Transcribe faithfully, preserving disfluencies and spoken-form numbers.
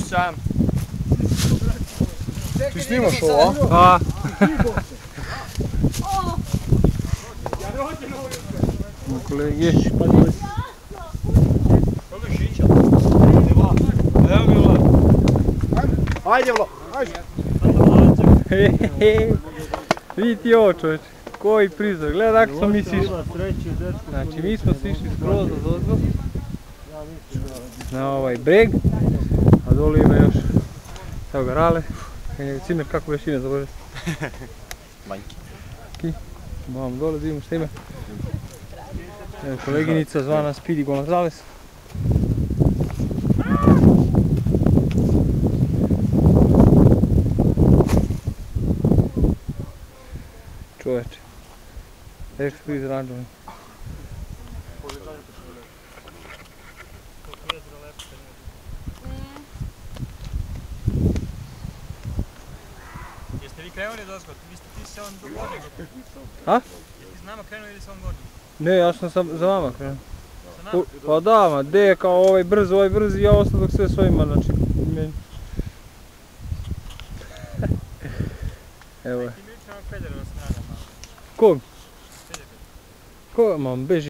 sam. Ti snimaš ovo, a? Pa. Moj kolegi. Ajde vlo. Vidi ti ovo čovječ, koji prizor, gledaj kako smo mi sišli. Znači mi smo sišli skroz od ozgo na ovaj breg, a dole ima još, evo ga Rale, Cimer kako već ime zaboravim. Manjki. Ki, mam dole da vidimo šta ima. Evo koleginica zvana Speedy Gonzales. Čovječe, nešto tu izrađeno. Jeste vi krenuli dozgo? Vi ste ti se on dogodio? A? Jeste ti s nama krenuli ili se on godi? Ne, ja sam sa, za vama krenuo. Pa da, ma de kao ovaj brzo, ovaj brzi, ja ostao dok sve svojima, znači, meni. Evo je. Ti mi ćemo Federova strana malo. Kog? Kog? Ma, beži.